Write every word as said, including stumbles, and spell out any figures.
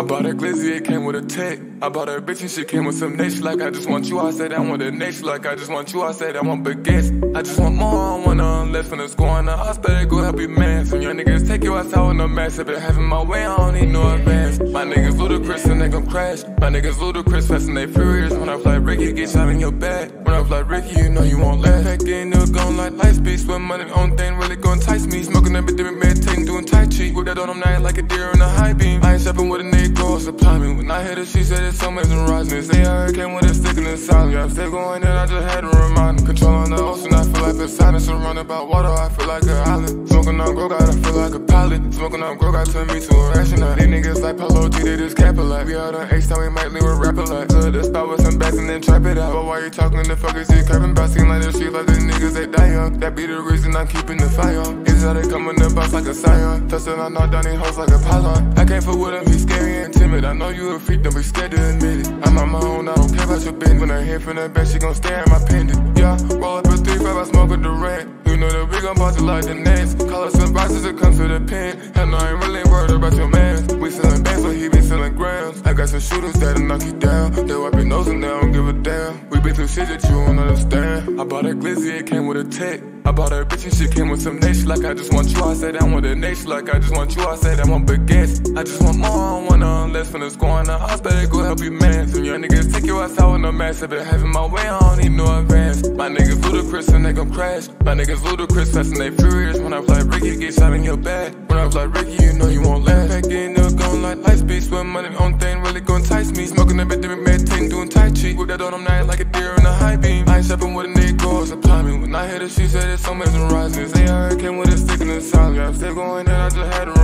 I bought a glizzy, it came with a tech. I bought her bitch and she came with some niche. Like I just want you, I said I want a niche. Like I just want you, I said I want baguettes. I just want more, I want none less. When it's going to hospital, go help you man. Some young niggas take you outside with no mask. If it having my way, I don't need no advance. My niggas ludicrous and they gon' crash. My niggas ludicrous, fast and they furious. When I fly Ricky, get shot in your back. When I fly Ricky, you know you won't last. Back in, they'll gon' like light speed. Swim money, only thing really gon' entice me. Smoking every different meditating, doing tai chi. With that on them night like a deer in a high beam. I ain't shopping with a Negro, supply me. When I hit her, she said it's so mesmerizing. Say I heard came with a stick in the silence. I'm still going in, I just had to remind him. Controlling the ocean, I feel like Poseidon. Surrounded by water, I feel like an island. Smoking on Grow, I feel like a pilot. Smoking on Grow, got turned me to a astronaut. These niggas like Polo G, they just cap a lot. We out on H time, we might leave a rap a lot. Good, the spot with some backs and then trap it out. But why you talking, the fuck is you capping about? Seem like the shit like the niggas, they die young. That be the reason I'm keeping the fire on. Is how they come in the box like a scion. Touching on knock down these hoes like a pylon. I can't fuck with him, he's scary and timid. I know you a freak, don't be scared to admit it. I'm on my own, I don't care about your business. When I hear from the back, she gon' stare at my pendant. Yeah, roll up a three five, I smoke with the red. You know that we gon' party like the Nets. Call us some boxes that come to the pen. Hell no, I ain't really worried about your man. We sellin' bands, but he be sellin' grams. I got some shooters that'll knock you down. They wipe your nose and they don't give a damn. We been through shit that you won't understand. I bought a glizzy, it came with a tech. I bought her bitch and she came with some niche. Like I just want you, I said I want a niche. Like I just want you, I said I want baguettes. I just want more, I want none less. When it's going to hospital, go help you man. Some young niggas take you outside with no mask. If it having my way, I don't need no advance. My niggas ludicrous and they gon' crash. My niggas ludicrous, fast and they furious. When I fly Ricky, get shot in your back. When I fly Ricky, you know you won't last. Back in, they'll gon' like light speed. Swim money, only thing really gon' entice me. Smoking every different meditating, doing tai chi. With that on them night like a deer in a high beam. I ain't shopping with a Negro, supply me. When I hit her, she said it's so mesmerizing. Say I heard came with a stick in the silence. I'm still going in, I just had to